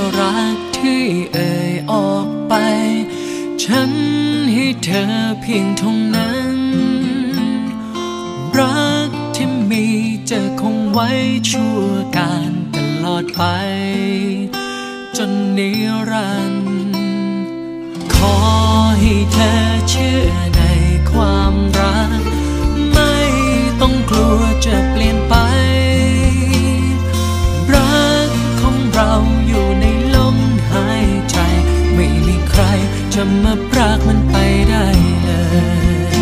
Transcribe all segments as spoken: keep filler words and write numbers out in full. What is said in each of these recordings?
รักที่เอ่ยออกไปฉันให้เธอเพียงเท่านั้นรักที่มีจะคงไว้ชั่วการตลอดไปจนนิรันดร์ขอให้เธอเชื่อในความรักไม่ต้องกลัวจะเปลี่ยนไปรักของเราอยู่ในลมหายใจไม่มีใครจะมาปรากมันไปได้เลย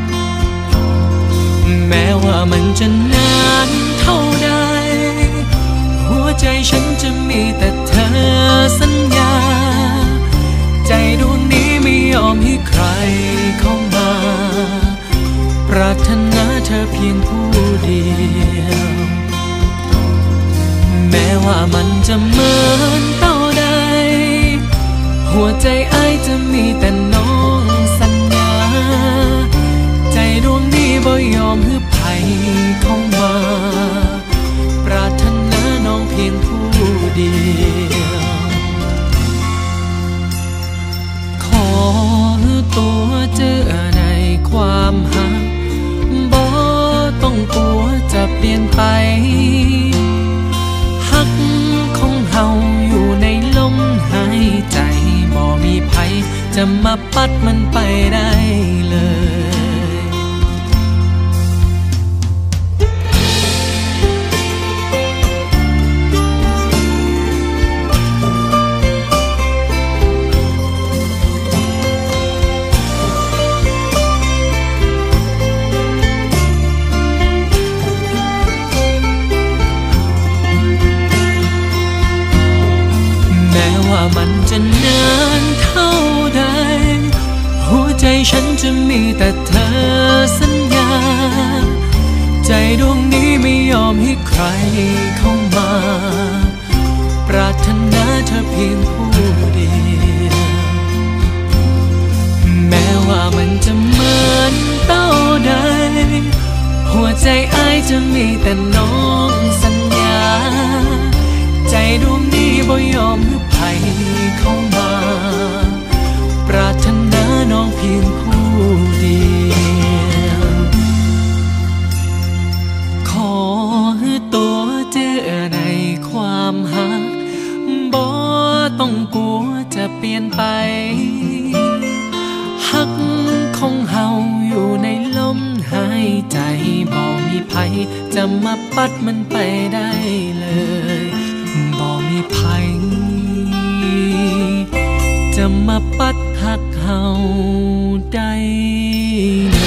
แม้ว่ามันจะนานเท่าใดหัวใจฉันจะมีแต่เธอสัญญาใจดวงนี้ไม่ยอมให้ใครเข้ามาปรารถนาเธอเพียงผู้เดียวแม้ว่ามันจะเหมือนเท่าใดหัวใจอ้ายจะมีแต่น้องสัญญาใจดวงนี้บ่ยอมให้ใครเข้ามาปรารถนาน้องเพียงผู้เดียวขอตัวเจอในความหักบ่ต้องกลัวจะเปลี่ยนไปหักของเฮาอยู่ในลมหายใจบ่มีภัยจะมาปัดมันไปได้เลยว่ามันจะนานเท่าใดหัวใจฉันจะมีแต่เธอสัญญาใจดวงนี้ไม่ยอมให้ใครเข้ามาปรารถนาเธอเพียงผู้เดียวแม้ว่ามันจะเหมือนเท่าใดหัวใจอ้ายจะมีแต่น้องสัญญาใจดวงนี้บ่ยอมให้ใครเข้ามาปรารถนาน้องเพียงผู้เดียวขอให้ตัวเจอในความหักบ่ต้องกลัวจะเปลี่ยนไปหักของเฮาอยู่ในลมหายใจบ่มีภัยจะมาปัดมันไปได้เลยบ่มีภัยจะมาปัดหักเฮาได้